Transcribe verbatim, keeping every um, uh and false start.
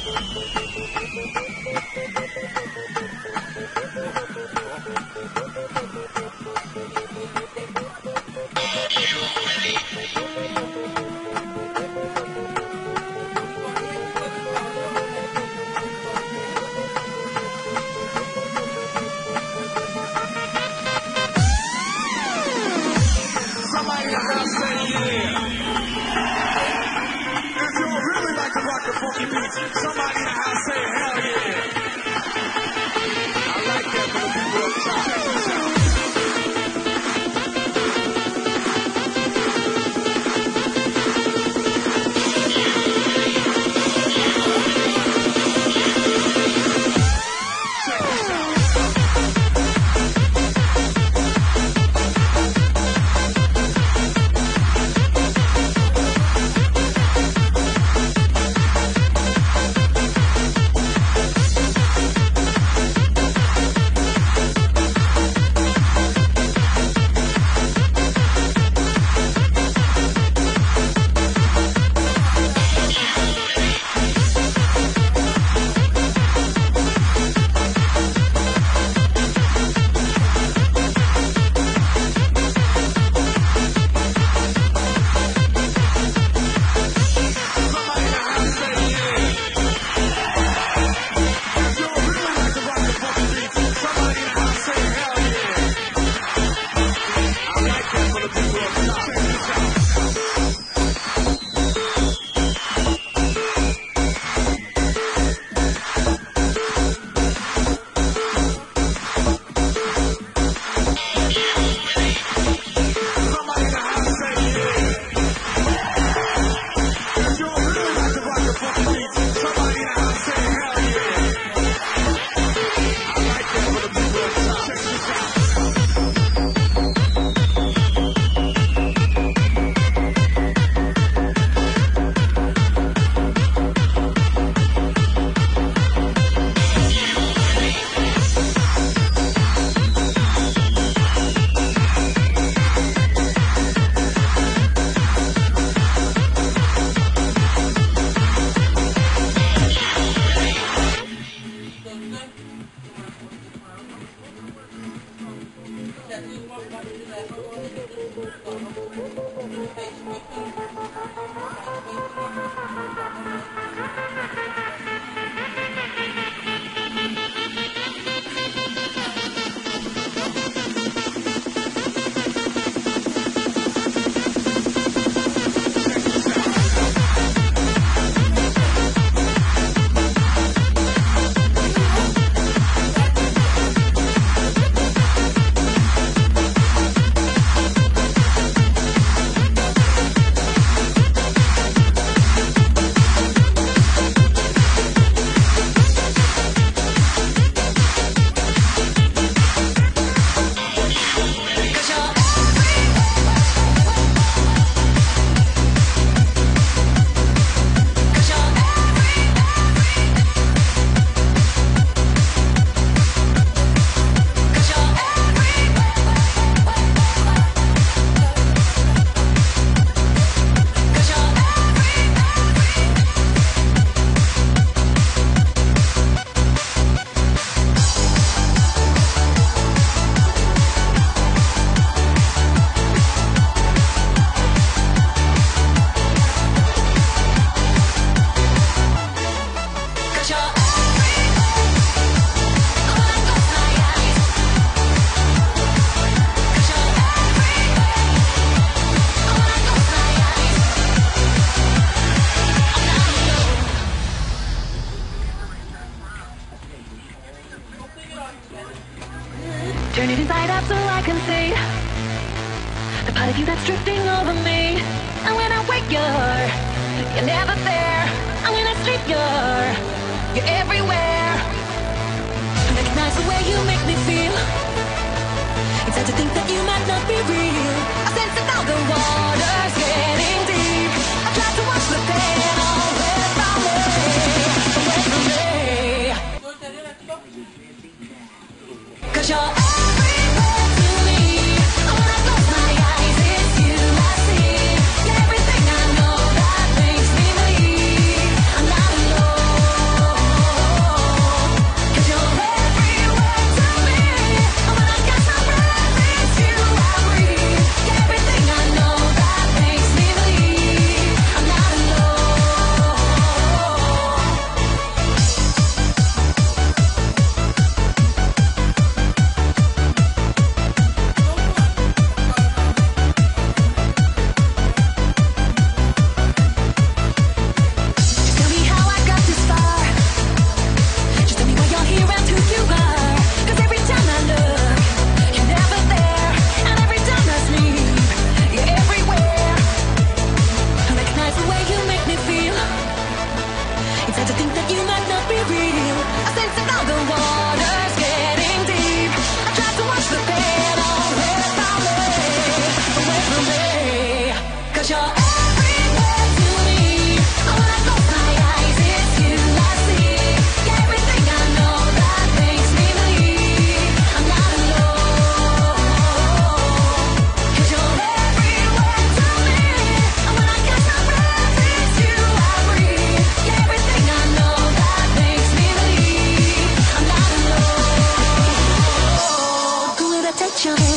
Turn it inside out so I can see the part of you that's drifting over me. And when I wake, you're, you're never there. And when I sleep, you're, you're everywhere. I recognize the way you make me feel. It's hard to think that you might not be real. I sense it now, the water's getting deep. I try to watch the pain away from me, away from me. 'Cause you're everywhere to me. And when I close my eyes, it's you I see. Everything I know that makes me believe I'm not alone. your